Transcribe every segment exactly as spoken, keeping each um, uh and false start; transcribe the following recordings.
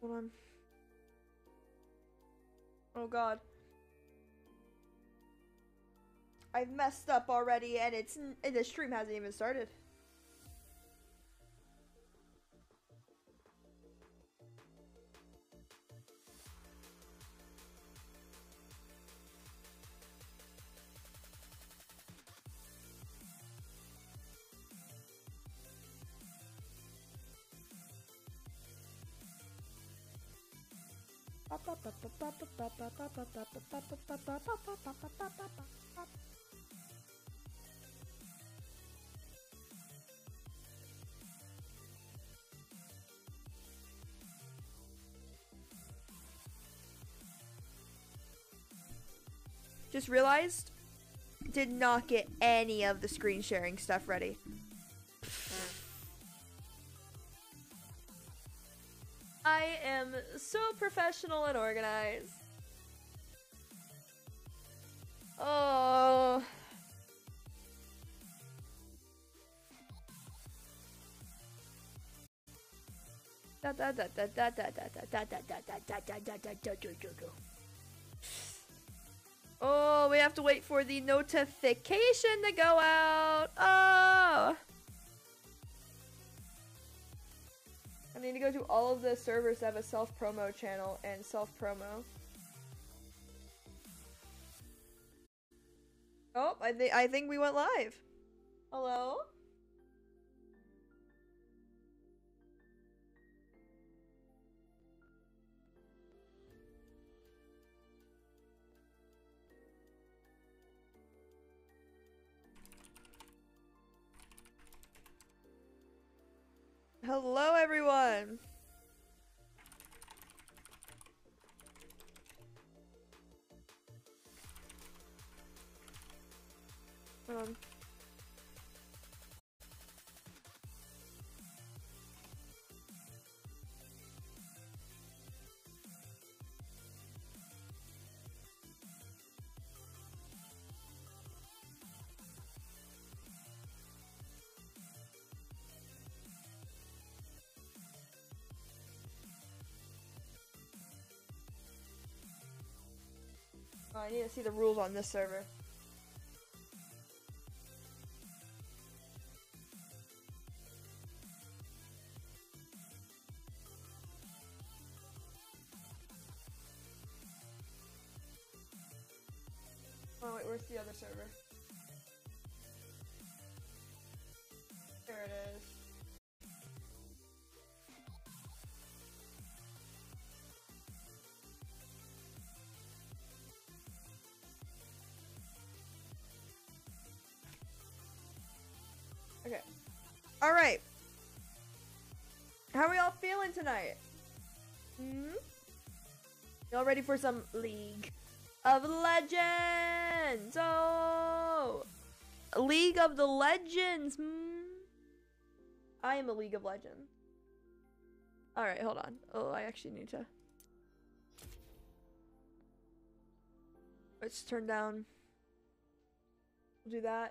Hold on. Oh god. I've messed up already and it's and the stream hasn't even started. Just realized, did not get any of the screen sharing stuff ready. I am so professional and organized. Oh. Da da da da da da da da da da da da da da da. Oh, we have to wait for the notification to go out. Oh. I need to go to all of the servers that have a self-promo channel and self-promo. Oh, I think I think we went live. Hello? Hello, everyone. Um. Oh, I need to see the rules on this server. Oh wait, where's the other server? There it is. Okay. All right. How are we all feeling tonight? Hmm? Y'all ready for some League of Legends? Oh! League of the Legends! Hmm? I am a League of Legends. Alright, hold on. Oh, I actually need to... Let's turn down... We'll do that.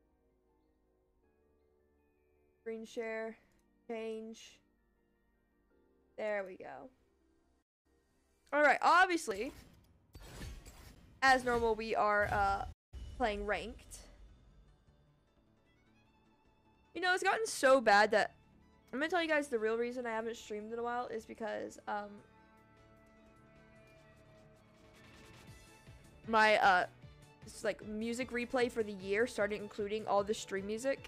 Screen share. Change. There we go. Alright, obviously, as normal, we are uh, playing ranked. You know, it's gotten so bad that I'm gonna tell you guys the real reason I haven't streamed in a while is because um, my uh, it's like music replay for the year started including all the stream music.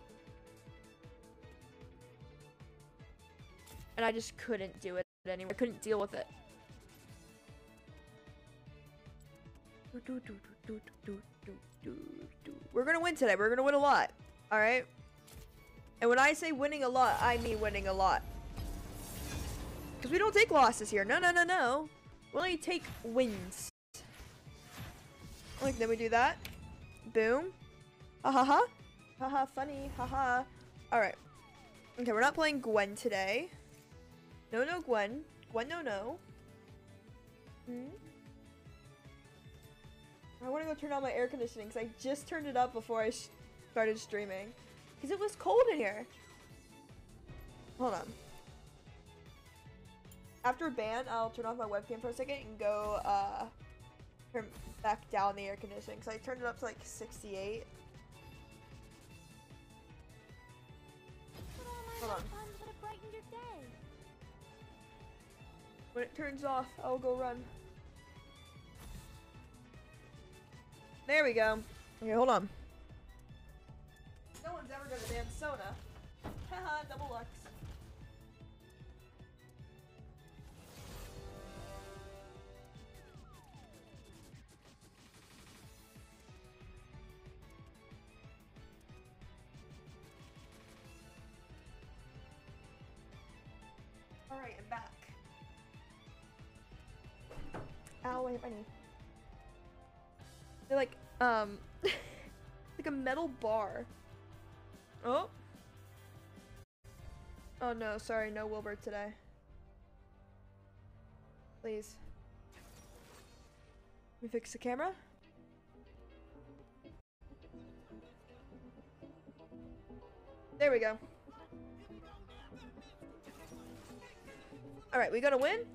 And I just couldn't do it anymore. I couldn't deal with it. We're gonna win today. We're gonna win a lot. Alright? And when I say winning a lot, I mean winning a lot. Because we don't take losses here. No, no, no, no. We only take wins. Like, then we do that. Boom. Ha ha ha. Ha ha, funny. Ha ha. Alright. Okay, we're not playing Gwen today. No, no, Gwen. Gwen, no, no. Hmm? I want to go turn on my air conditioning because I just turned it up before I sh started streaming. Because it was cold in here. Hold on. After ban, I'll turn off my webcam for a second and go uh, turn back down the air conditioning because I turned it up to like sixty-eight. Hold on. When it turns off, I'll go run. There we go. Okay, hold on. No one's ever gonna ban Sona. Haha, double Lux. Alright, I'm back. Ow, I hit my knee. They're like, um, like a metal bar. Oh. Oh no, sorry, no Wilbur today. Please. Let me fix the camera. There we go. Alright, we gotta win.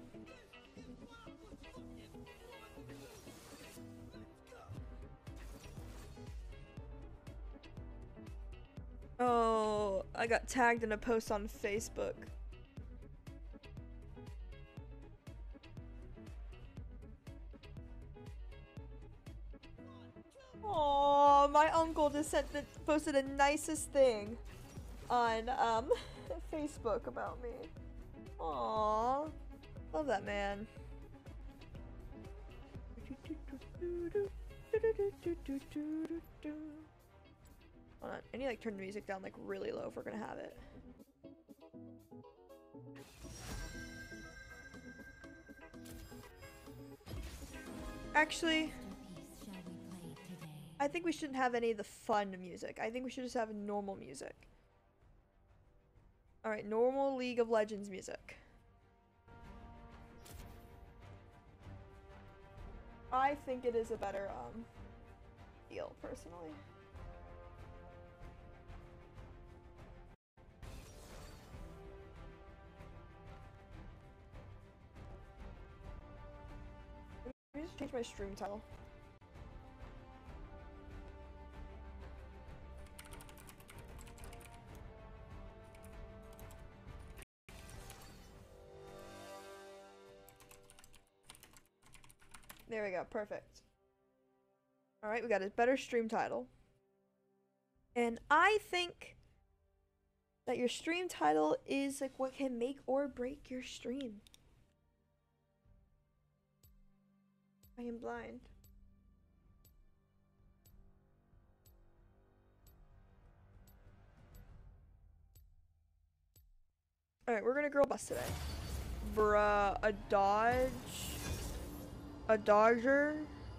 Oh, I got tagged in a post on Facebook. Oh, my uncle just sent the, posted the nicest thing on um Facebook about me. Aw, love that man. Hold on, I need to like turn the music down like really low if we're gonna have it. Actually, I think we shouldn't have any of the fun music. I think we should just have normal music. Alright, normal League of Legends music. I think it is a better um feel, personally. Let me just change my stream title. There we go, perfect. Alright, we got a better stream title. And I think that your stream title is like what can make or break your stream. I am blind. Alright, we're gonna girl bus today. Bruh, a dodge. A dodger.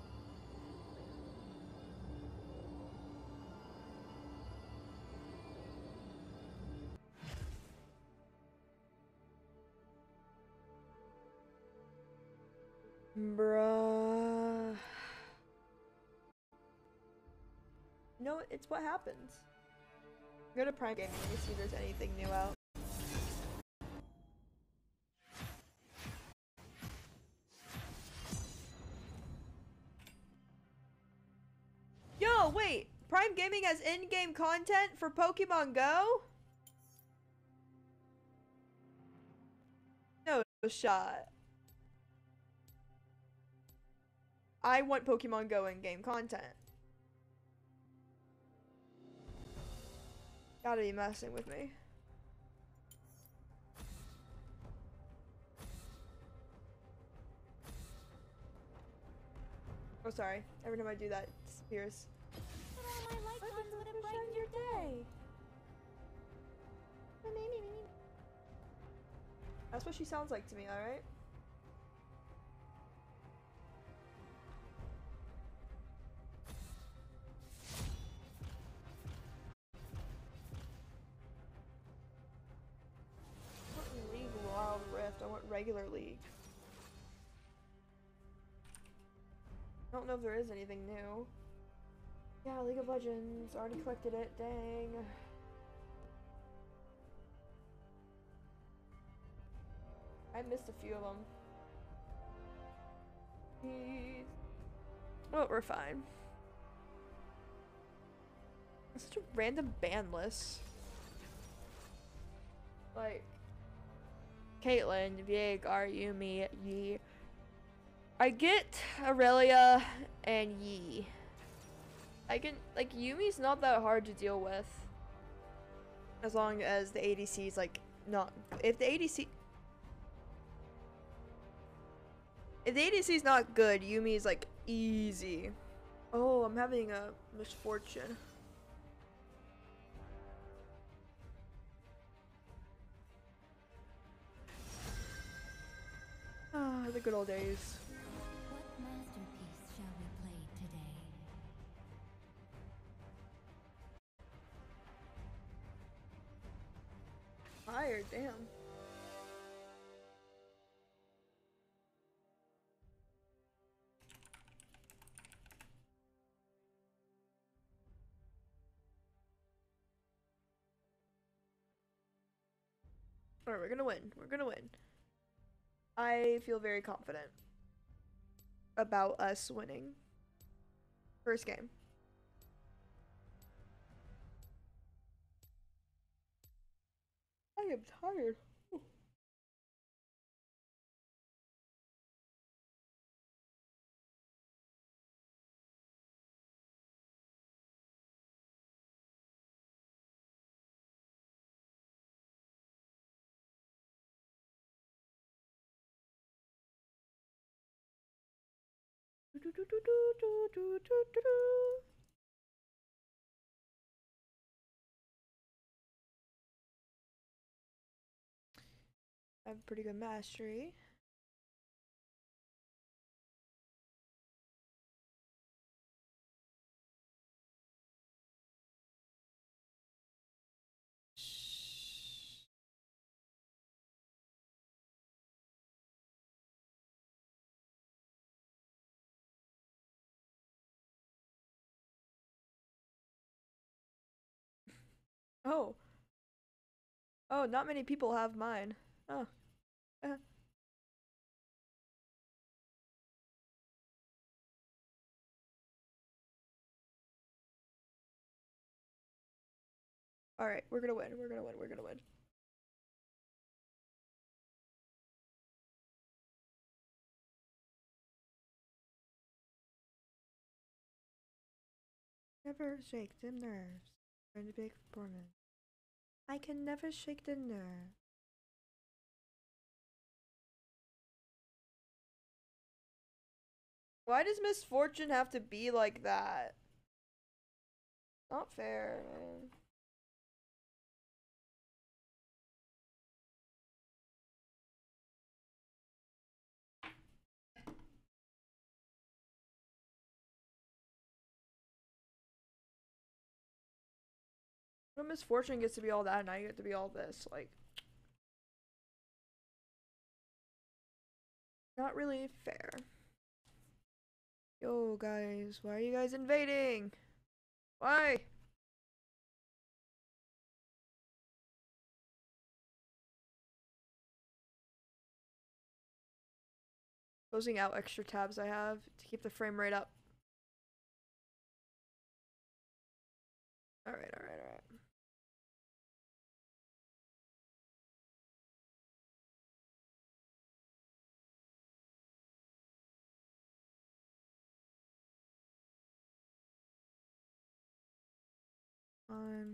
Bruh. No, it's what happens. Go to Prime Gaming and see if there's anything new out. Yo, wait! Prime Gaming has in-game content for Pokemon Go? No shot. I want Pokemon Go in-game content. Gotta be messing with me. Oh, sorry. Every time I do that, it disappears. But all my light guns would have brightened your day. That's what she sounds like to me, alright? I want League Wild Rift. I want regular League. I don't know if there is anything new. Yeah, League of Legends. Already collected it. Dang. I I missed a few of them. Jeez. Oh, we're fine. It's such a random ban list. Like, Caitlyn, Viegar, Yumi, Yi. I get Aurelia and Yi. I can, like, Yumi's not that hard to deal with. As long as the A D C is, like, not, if the A D C, if the A D C is not good, Yumi is, like, easy. Oh, I'm having a misfortune. Ah, the good old days. What masterpiece shall we play today? Tired, damn. Alright, we're gonna win. We're gonna win. I feel very confident about us winning. First game. I am tired. I have pretty good mastery. Oh. Oh, not many people have mine. Oh. Uh. Alright, we're gonna win. We're gonna win. We're gonna win. Never shake the nerves. Trying to big performance. I can never shake the nerve. Why does misfortune have to be like that? Not fair, man. When misfortune gets to be all that and I get to be all this, like, not really fair. Yo, guys, why are you guys invading? Why? Closing out extra tabs I have to keep the frame rate up. Alright, alright, alright. Um.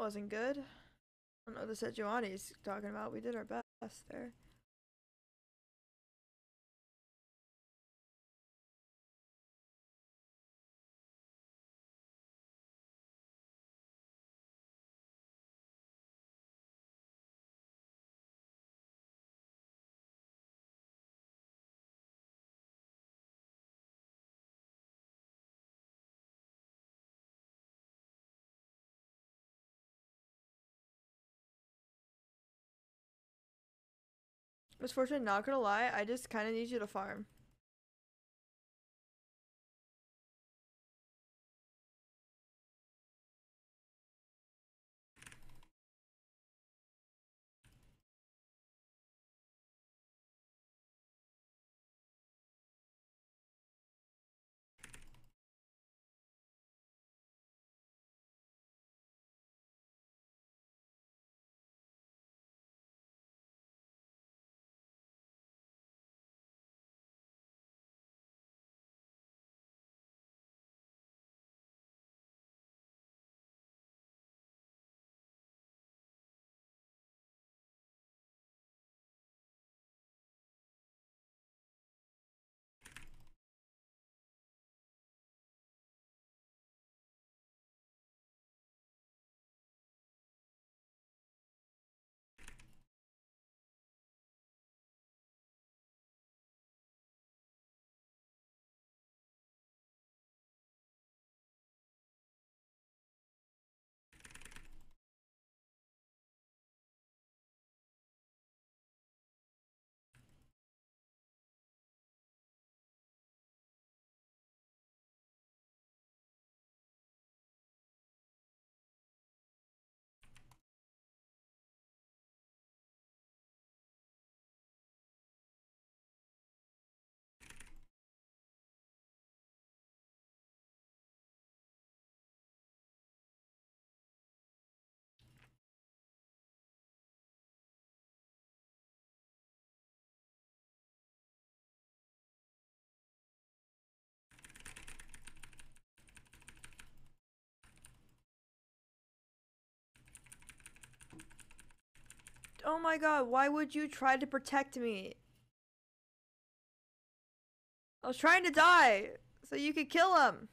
wasn't good. I don't know the Sejuani's talking about. We did our best there. Misfortune, not gonna lie, I just kind of need you to farm. Oh my god, why would you try to protect me? I was trying to die so you could kill him.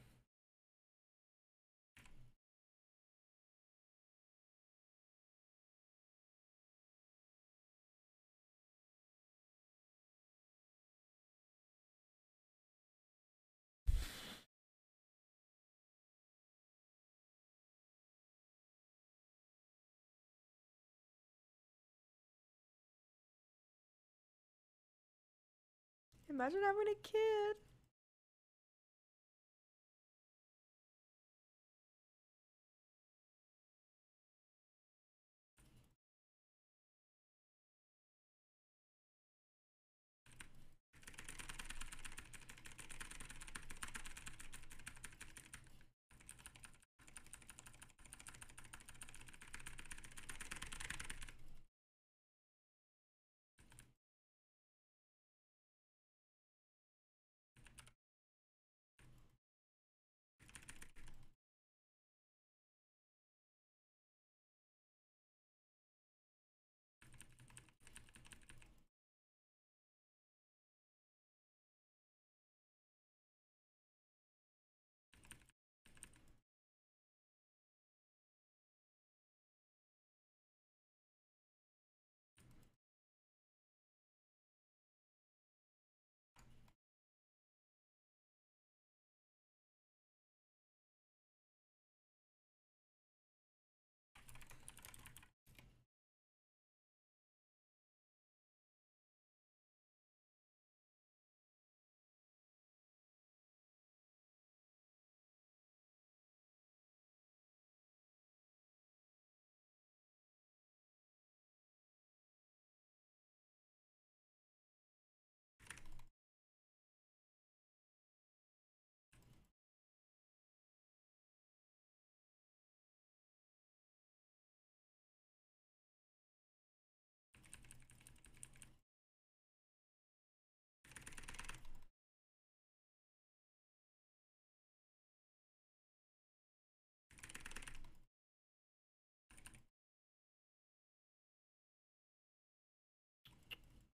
Imagine having a kid.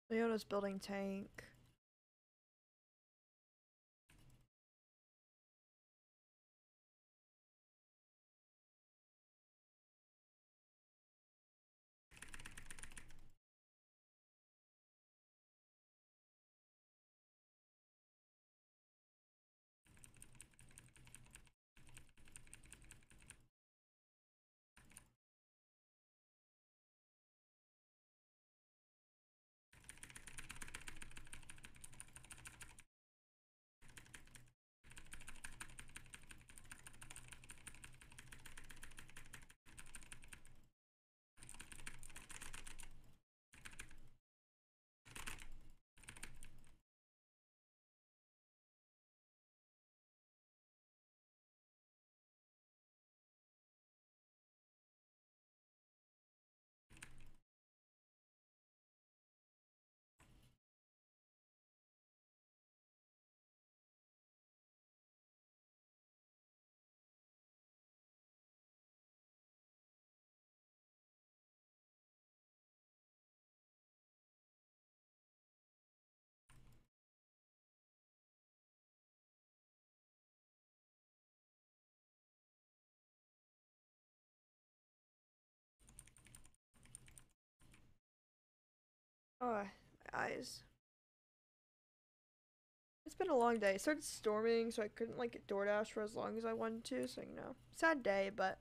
Leona's building tank. Oh, my eyes. It's been a long day. It started storming, so I couldn't like get DoorDash for as long as I wanted to. So you know, sad day, but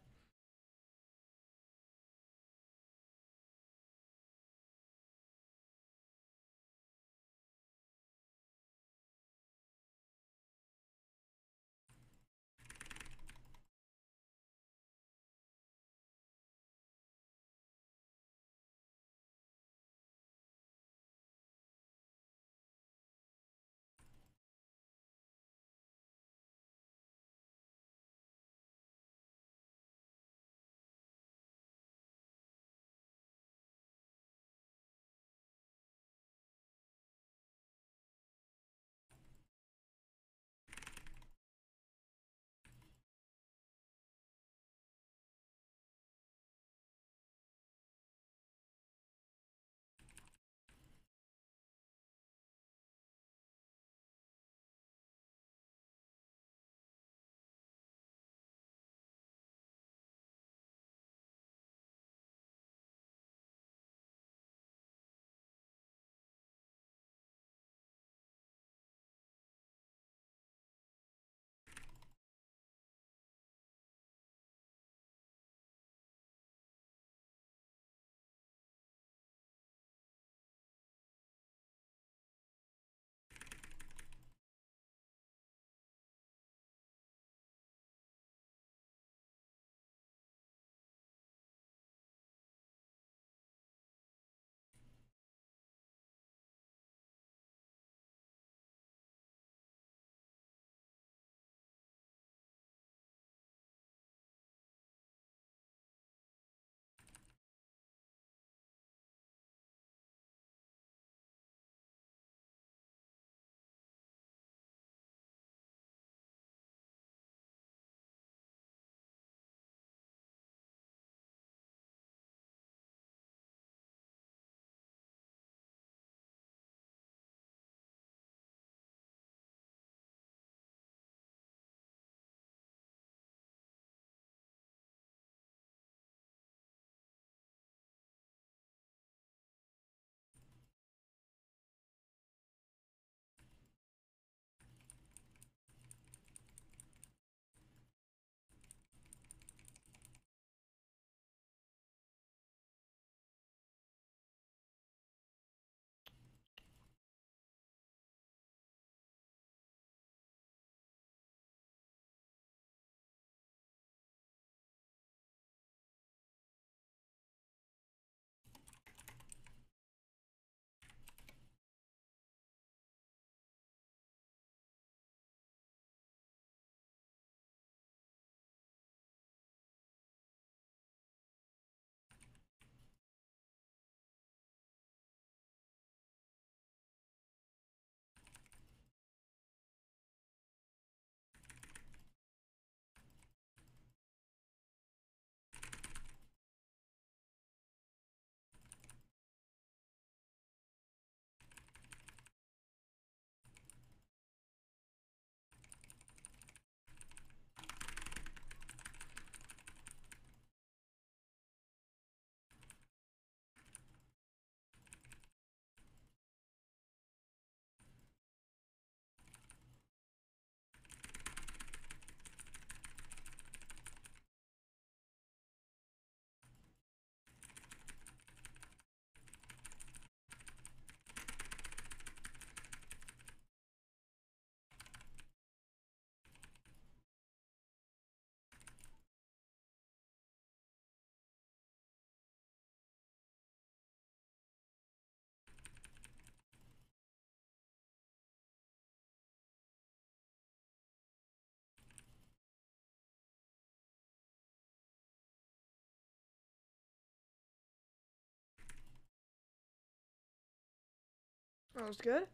That was good.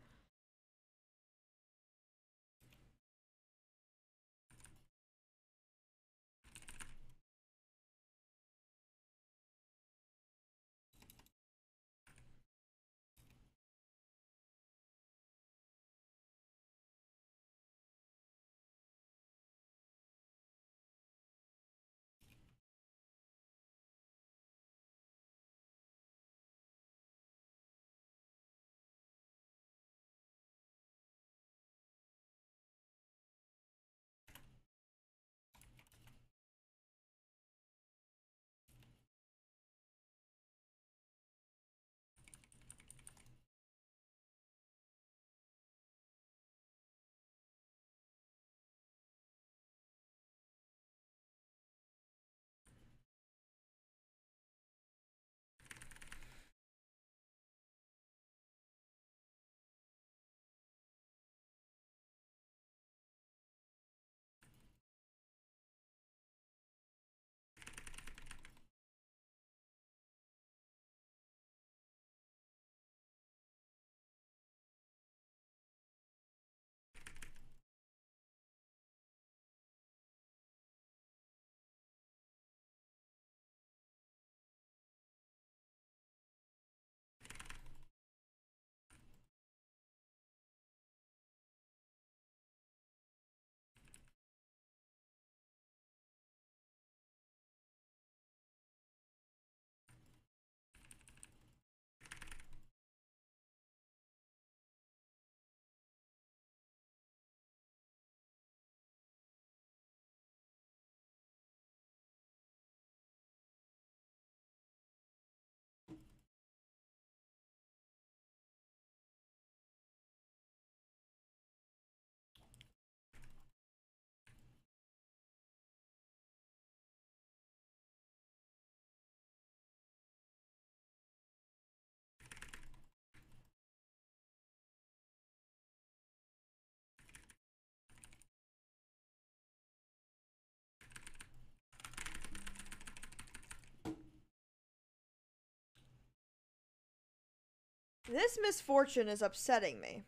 This misfortune is upsetting me.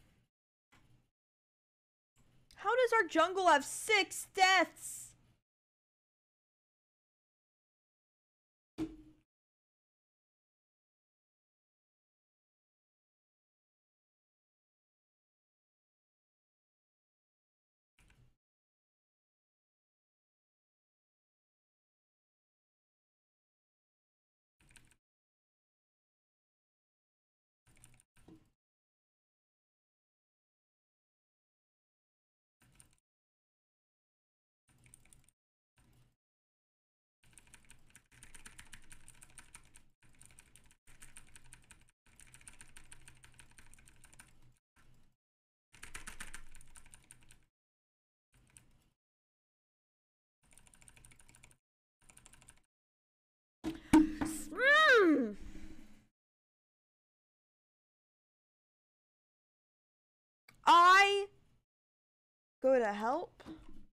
How does our jungle have six deaths? Mm. I go to help.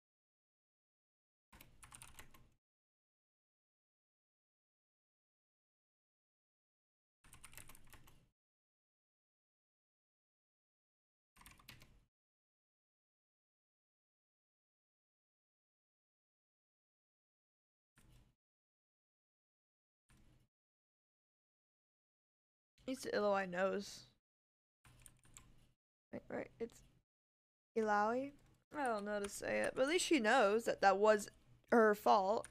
It's Illinois knows. Right, right. It's Ilawi. I don't know how to say it, but at least she knows that that was her fault.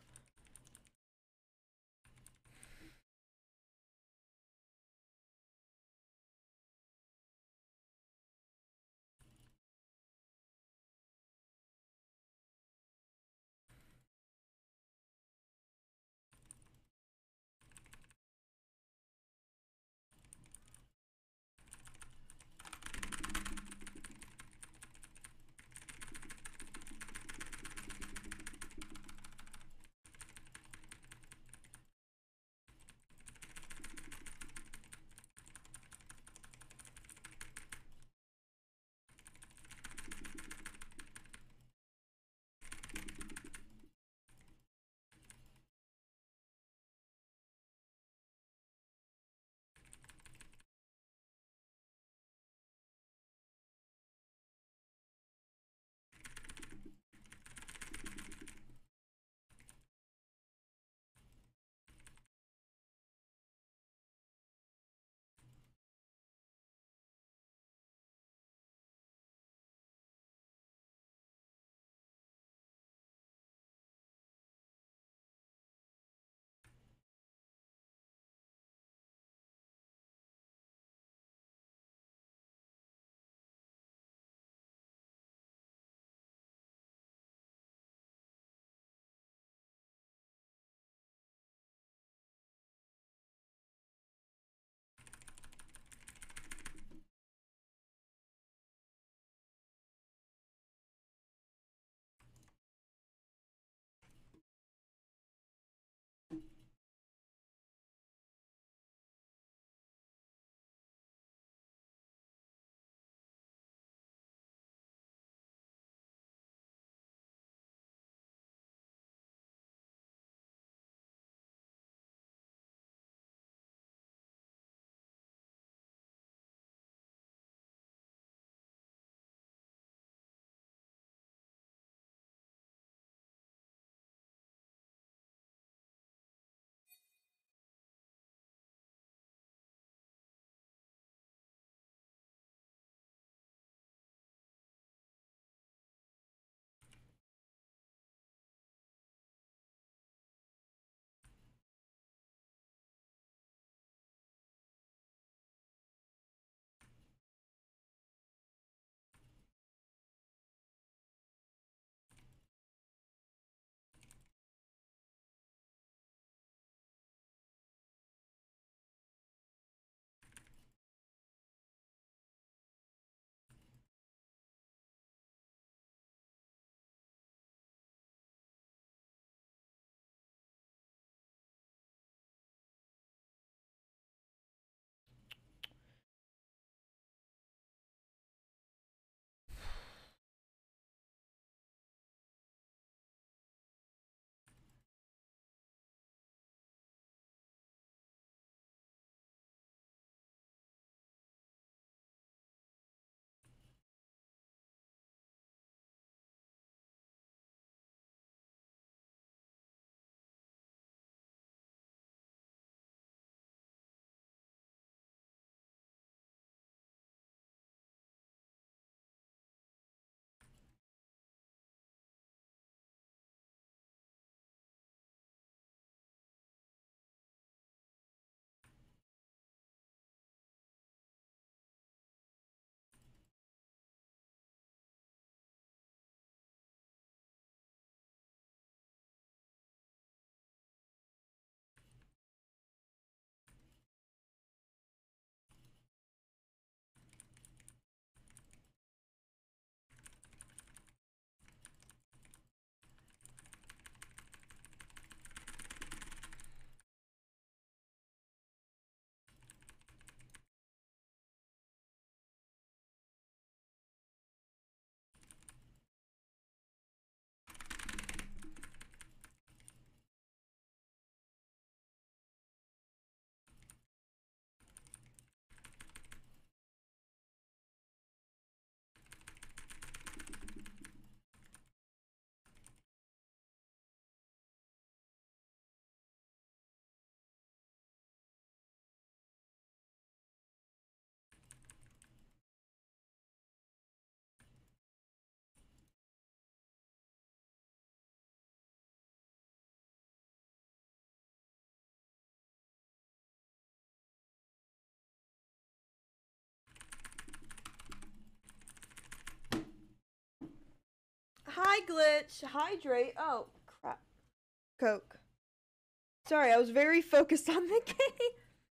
Hi, Glitch. Hydrate. Oh, crap. Coke. Sorry, I was very focused on the game.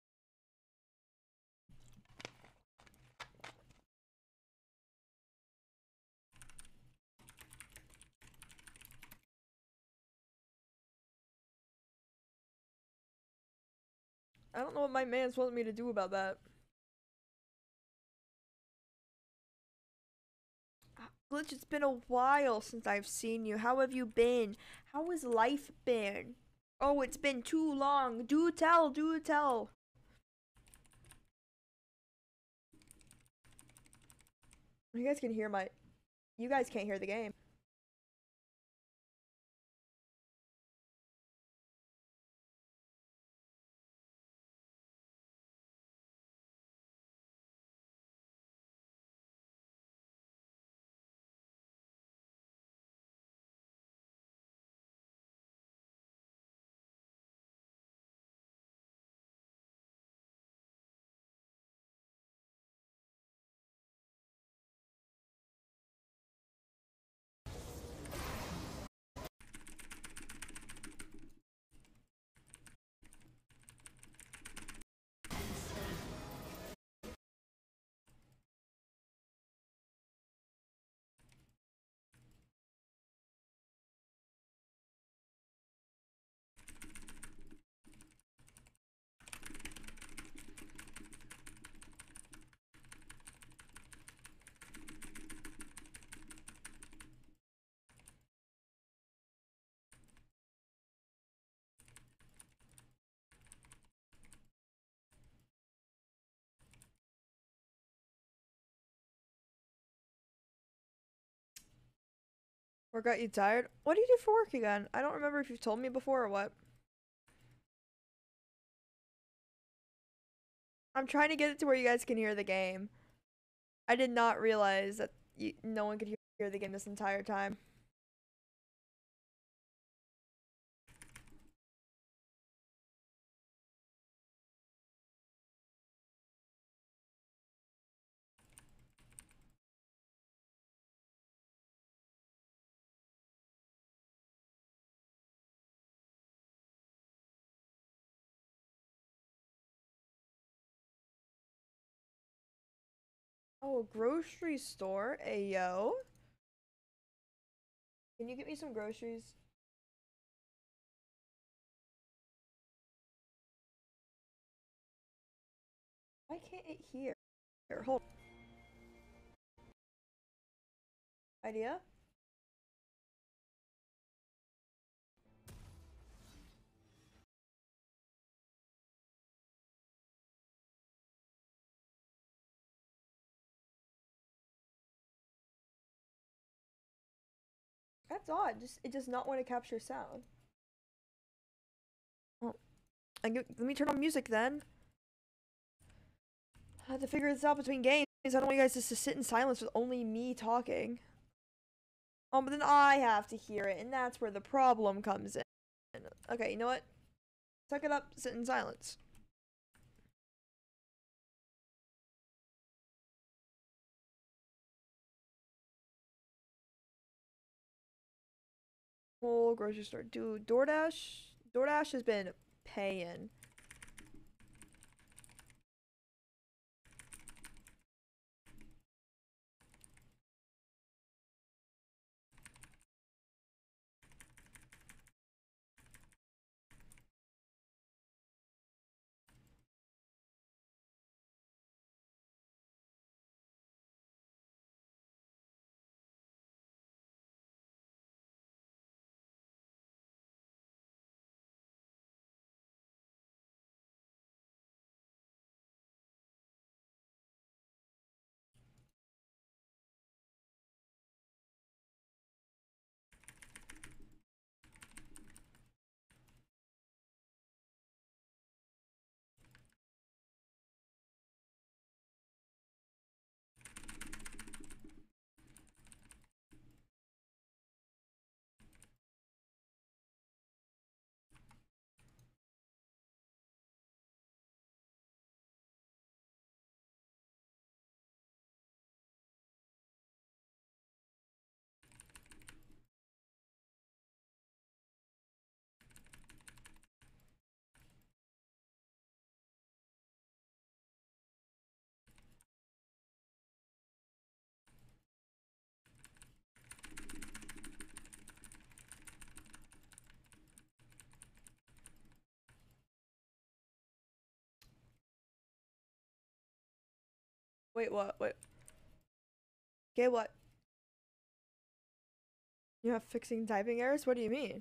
I don't know what my man's wanting me to do about that. Glitch, it's been a while since I've seen you. How have you been? How has life been? Oh, it's been too long. Do tell, do tell. You guys can hear my... You guys can't hear the game. Or got you tired? What do you do for work again? I don't remember if you've told me before or what. I'm trying to get it to where you guys can hear the game. I did not realize that you, no one could hear, hear the game this entire time. Oh, a grocery store? Ayo. Can you get me some groceries? Why can't it hear? Here, hold. Idea? That's odd. Just it does not want to capture sound. Oh, I get, let me turn on music then. I have to figure this out between games. I don't want you guys just to sit in silence with only me talking. Oh, but then I have to hear it, and that's where the problem comes in. Okay, you know what? Suck it up, sit in silence. Whole grocery store. Dude, DoorDash? DoorDash has been paying. Wait, what? Wait. Okay, what? You have fixing typing errors? What do you mean?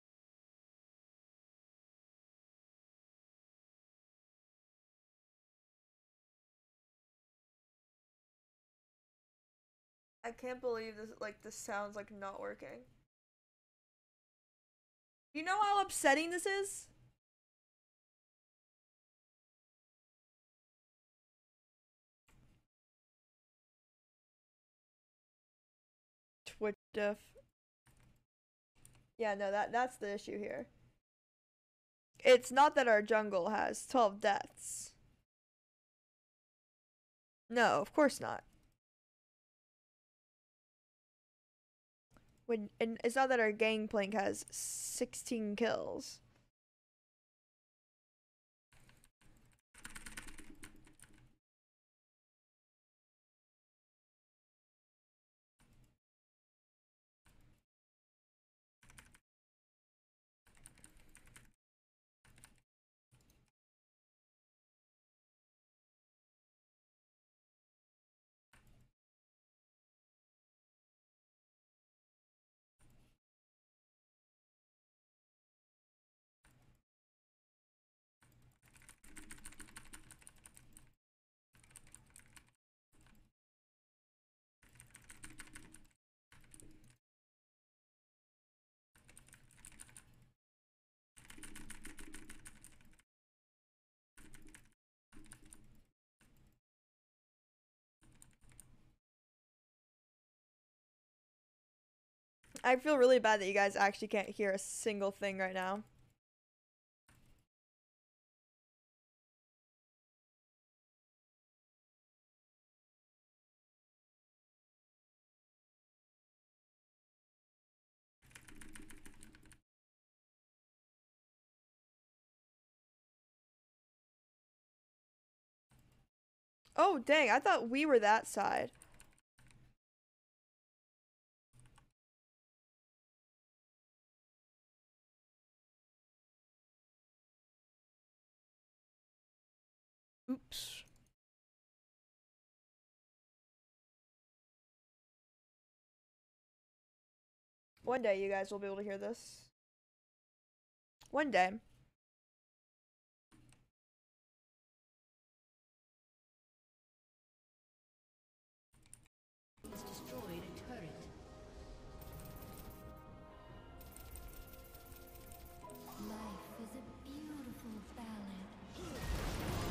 I can't believe this, like, this sounds like not working. You know how upsetting this is? Twitch diff. Yeah, no, that that's the issue here. It's not that our jungle has twelve deaths. No, of course not. When and it's not that our gangplank has sixteen kills. I feel really bad that you guys actually can't hear a single thing right now. Oh, dang, I thought we were that side. Oops. One day you guys will be able to hear this. One day. Has destroyed a turret. Life is a beautiful ballad.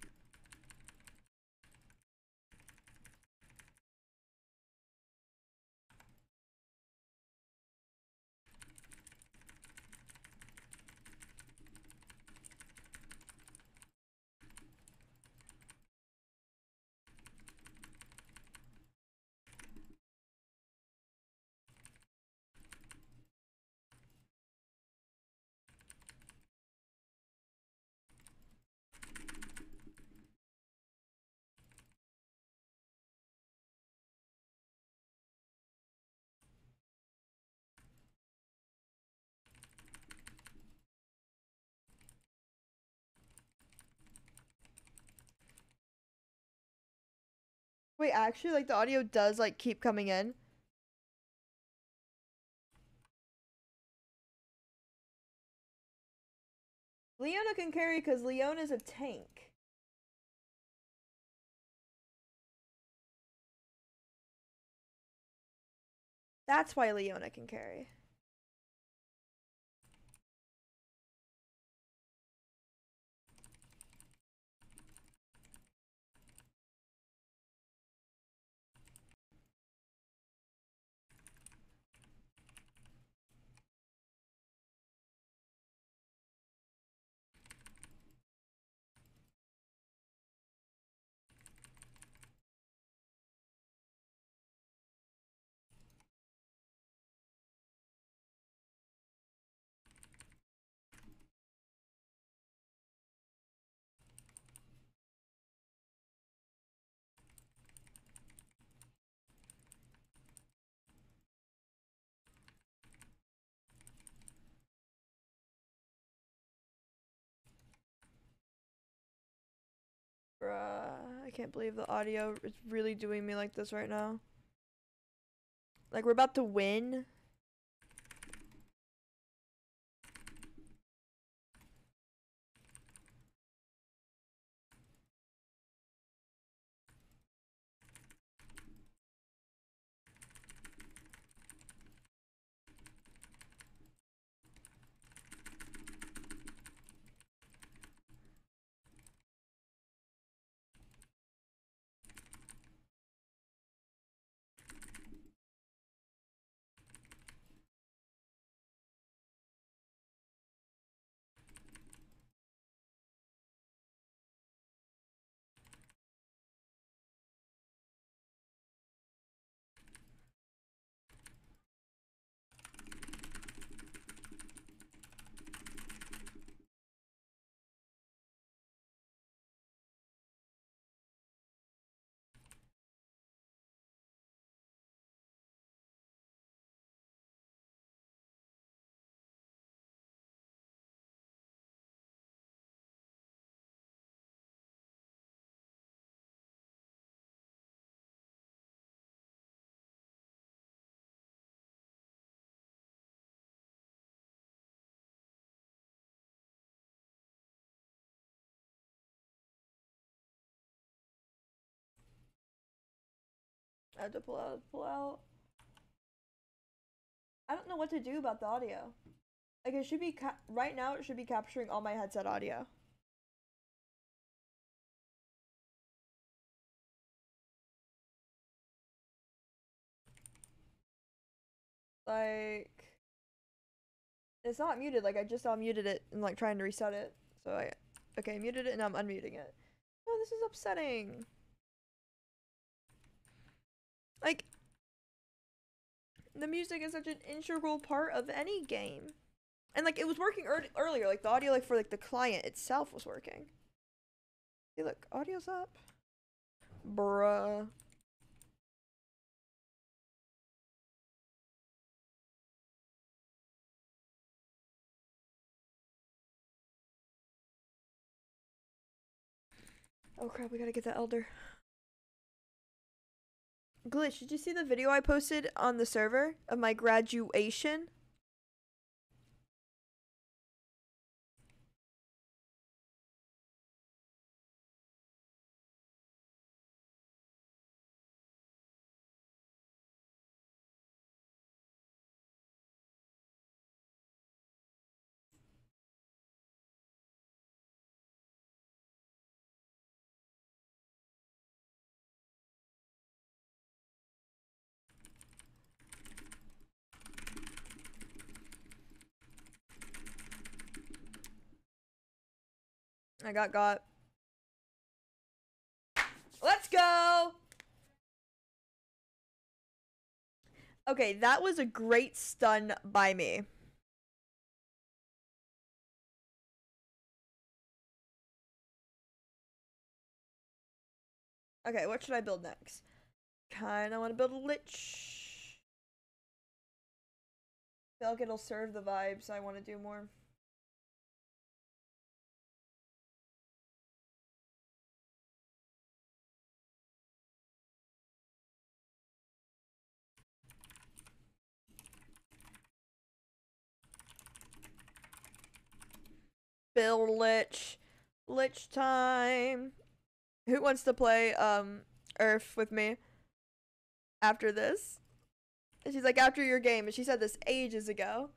Wait, actually, like the audio does like keep coming in. Leona can carry because Leona's a tank. That's why Leona can carry. can't believe the audio is really doing me like this right now. Like, we're about to win. I have to pull out, pull out. I don't know what to do about the audio. Like, it should be, ca right now it should be capturing all my headset audio. Like, it's not muted. Like, I just unmuted it and, like, trying to reset it. So I, okay, muted it and I'm unmuting it. Oh, this is upsetting. Like, the music is such an integral part of any game. And, like, it was working er earlier. Like, the audio, like, for, like, the client itself was working. See, look, audio's up. Bruh. Oh crap, we gotta get the elder. Glitch, did you see the video I posted on the server of my graduation? I got got. Let's go! Okay, that was a great stun by me. Okay, what should I build next? Kinda wanna build a lich. I feel like it'll serve the vibes I wanna do more. Build lich. Lich time. Who wants to play um Earth with me after this? And she's like, after your game, and she said this ages ago.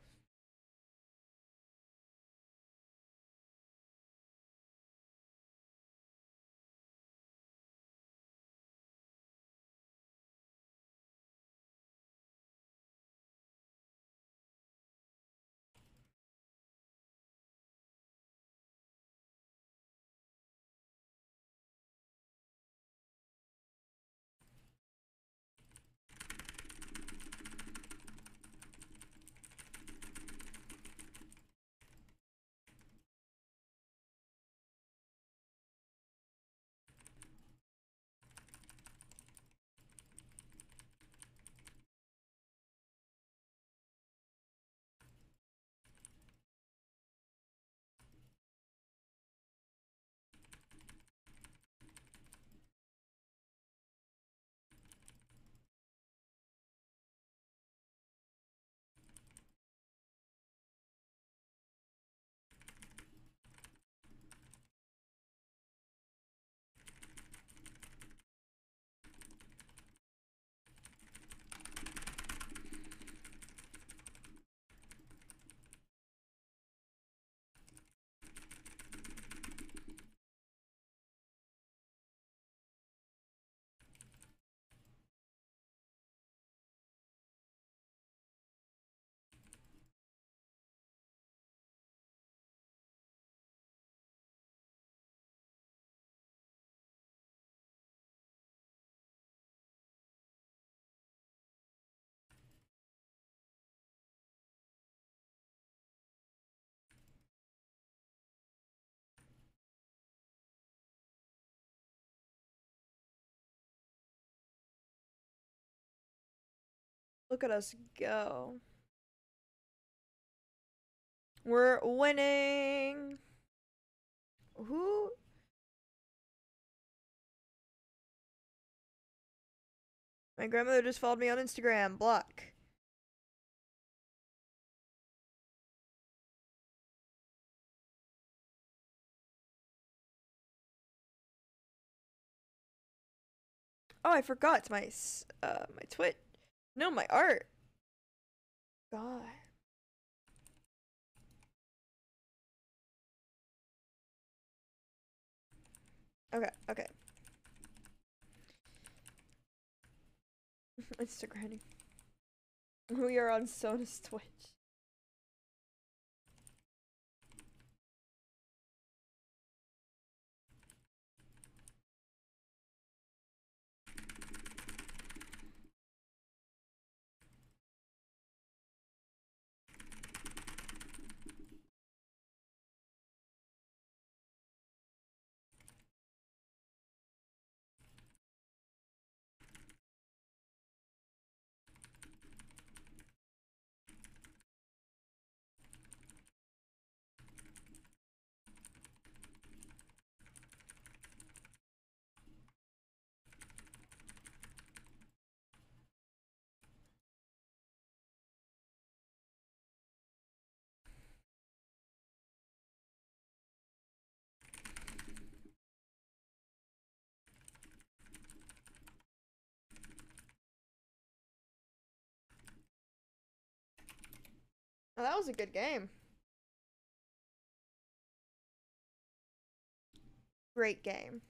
Look at us go. We're winning. Who? My grandmother just followed me on Instagram. Block. Oh, I forgot my uh my Twitch. No, my art. God. Okay, okay. Instagram. We are on Sona's Twitch. Oh, that was a good game. Great game.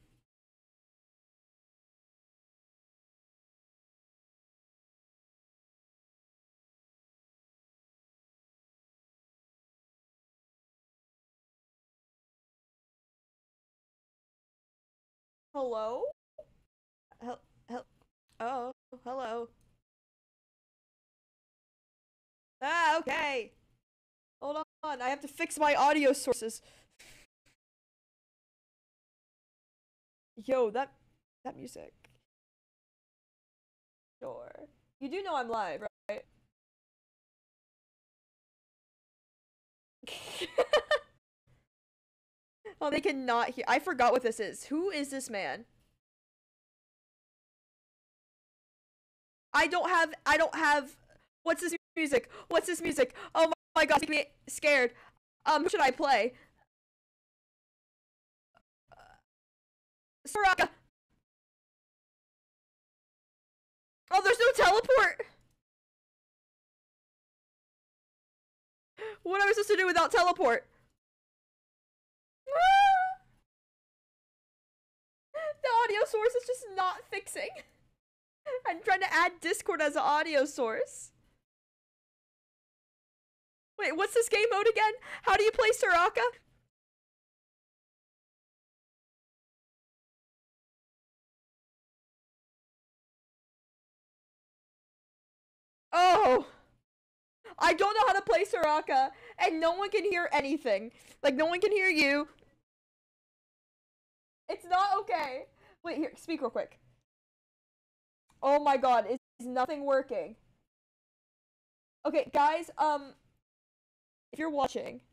Hello? Hel hel oh, hello. Ah, okay. Hold on, I have to fix my audio sources. Yo, that that music. Sure. You do know I'm live, right? Oh, they cannot hear. I forgot what this is. Who is this man? I don't have. I don't have. What's this music? What's this music? Oh my, my god, make me scared. Um, who should I play? Soraka. Oh, there's no teleport. What am I supposed to do without teleport? The audio source is just not fixing. I'm trying to add Discord as an audio source. Wait, what's this game mode again? How do you play Soraka? Oh! I don't know how to play Soraka, and no one can hear anything. Like, no one can hear you. It's not okay. Wait, here, speak real quick. Oh my god, is nothing working? Okay, guys, um, if you're watching,